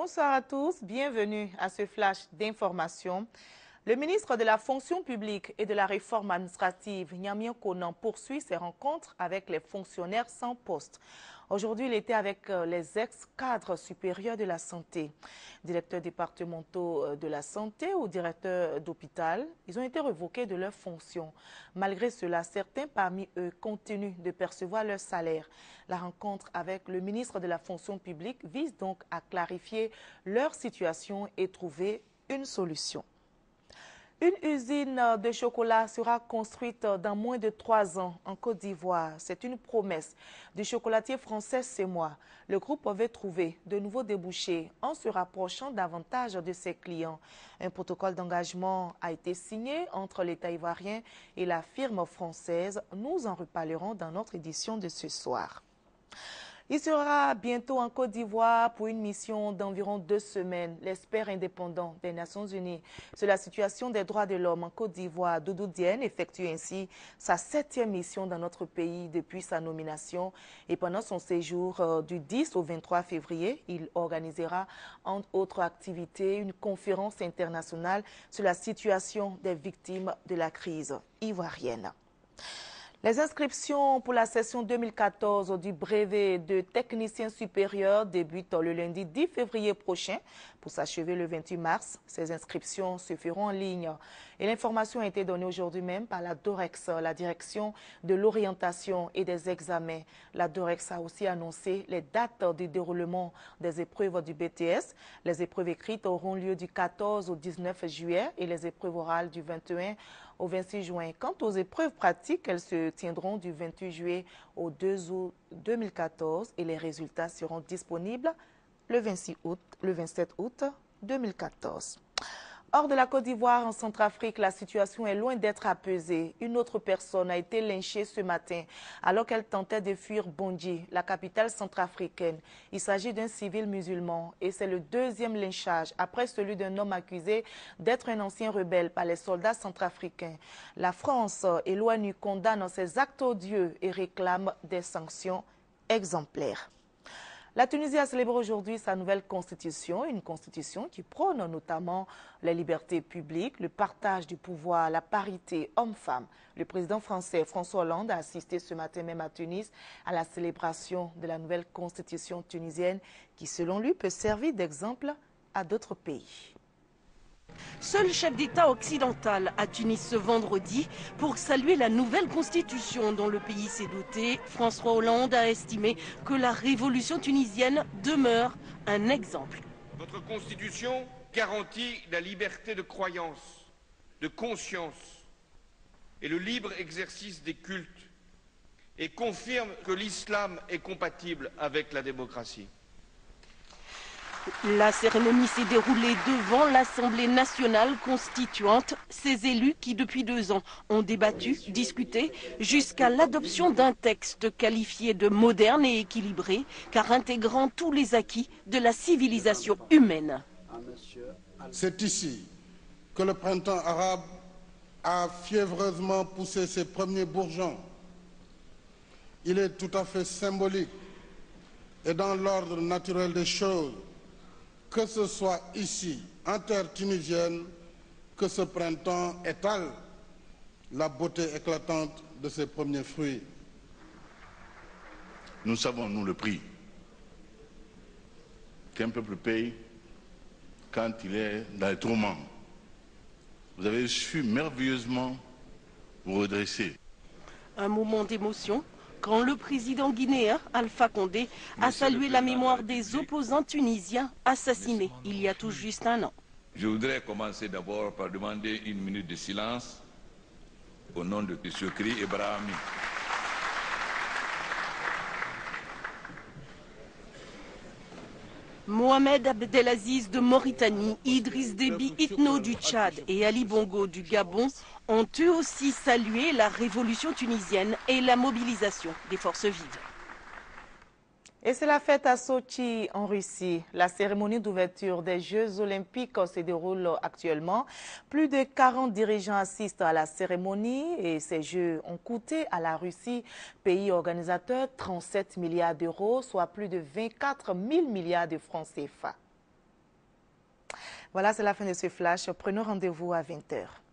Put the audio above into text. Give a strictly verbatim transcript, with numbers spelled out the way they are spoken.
Bonsoir à tous, bienvenue à ce flash d'information. Le ministre de la Fonction publique et de la Réforme administrative, Nyamien Konan, poursuit ses rencontres avec les fonctionnaires sans poste. Aujourd'hui, il était avec les ex-cadres supérieurs de la santé, directeurs départementaux de la santé ou directeurs d'hôpital. Ils ont été révoqués de leurs fonctions. Malgré cela, certains parmi eux continuent de percevoir leur salaire. La rencontre avec le ministre de la Fonction publique vise donc à clarifier leur situation et trouver une solution. Une usine de chocolat sera construite dans moins de trois ans en Côte d'Ivoire. C'est une promesse du chocolatier français Semois. Le groupe avait trouvé de nouveaux débouchés en se rapprochant davantage de ses clients. Un protocole d'engagement a été signé entre l'État ivoirien et la firme française. Nous en reparlerons dans notre édition de ce soir. Il sera bientôt en Côte d'Ivoire pour une mission d'environ deux semaines. L'expert indépendant des Nations Unies sur la situation des droits de l'homme en Côte d'Ivoire, Doudou Diène, effectue ainsi sa septième mission dans notre pays depuis sa nomination. Et pendant son séjour euh, du dix au vingt-trois février, il organisera, entre autres activités, une conférence internationale sur la situation des victimes de la crise ivoirienne. Les inscriptions pour la session deux mille quatorze du brevet de technicien supérieur débutent le lundi dix février prochain pour s'achever le vingt-huit mars. Ces inscriptions se feront en ligne. Et l'information a été donnée aujourd'hui même par la DOREX, la direction de l'orientation et des examens. La DOREX a aussi annoncé les dates du déroulement des épreuves du B T S. Les épreuves écrites auront lieu du quatorze au dix-neuf juillet et les épreuves orales du vingt et un au vingt-six juin. Quant aux épreuves pratiques, elles se tiendront du vingt-huit juillet au deux août deux mille quatorze et les résultats seront disponibles le vingt-six août, le vingt-sept août deux mille quatorze. Hors de la Côte d'Ivoire, en Centrafrique, la situation est loin d'être apaisée. Une autre personne a été lynchée ce matin alors qu'elle tentait de fuir Bondji, la capitale centrafricaine. Il s'agit d'un civil musulman et c'est le deuxième lynchage après celui d'un homme accusé d'être un ancien rebelle par les soldats centrafricains. La France et l'ONU condamnent ces actes odieux et réclament des sanctions exemplaires. La Tunisie a célébré aujourd'hui sa nouvelle constitution, une constitution qui prône notamment les libertés publiques, le partage du pouvoir, la parité homme-femme. Le président français François Hollande a assisté ce matin même à Tunis à la célébration de la nouvelle constitution tunisienne qui, selon lui, peut servir d'exemple à d'autres pays. Seul chef d'État occidental à Tunis ce vendredi pour saluer la nouvelle constitution dont le pays s'est doté, François Hollande a estimé que la révolution tunisienne demeure un exemple. Notre constitution garantit la liberté de croyance, de conscience et le libre exercice des cultes et confirme que l'islam est compatible avec la démocratie. La cérémonie s'est déroulée devant l'Assemblée nationale constituante. Ces élus qui, depuis deux ans, ont débattu, discuté, jusqu'à l'adoption d'un texte qualifié de moderne et équilibré, car intégrant tous les acquis de la civilisation humaine. C'est ici que le printemps arabe a fiévreusement poussé ses premiers bourgeons. Il est tout à fait symbolique et dans l'ordre naturel des choses que ce soit ici, en terre tunisienne, que ce printemps étale la beauté éclatante de ses premiers fruits. Nous savons, nous, le prix qu'un peuple paye quand il est dans les tourments. Vous avez su merveilleusement vous redresser. Un moment d'émotion quand le président guinéen Alpha Condé a salué la mémoire des opposants tunisiens assassinés il y a tout juste un an. Je voudrais commencer d'abord par demander une minute de silence au nom de Chokri Ibrahimi. Mohamed Abdelaziz de Mauritanie, Idriss Déby Itno du Tchad et Ali Bongo du Gabon ont eux aussi salué la révolution tunisienne et la mobilisation des forces vives. Et c'est la fête à Sochi, en Russie. La cérémonie d'ouverture des Jeux olympiques se déroule actuellement. Plus de quarante dirigeants assistent à la cérémonie et ces Jeux ont coûté à la Russie, pays organisateur, trente-sept milliards d'euros, soit plus de vingt-quatre mille milliards de francs C F A. Voilà, c'est la fin de ce flash. Prenons rendez-vous à vingt heures.